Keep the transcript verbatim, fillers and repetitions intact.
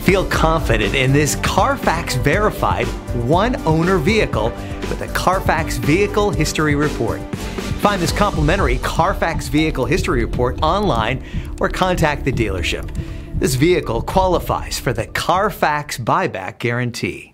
Feel confident in this Carfax verified one-owner vehicle with a Carfax Vehicle History Report. Find this complimentary Carfax Vehicle History Report online or contact the dealership. This vehicle qualifies for the Carfax Buyback Guarantee.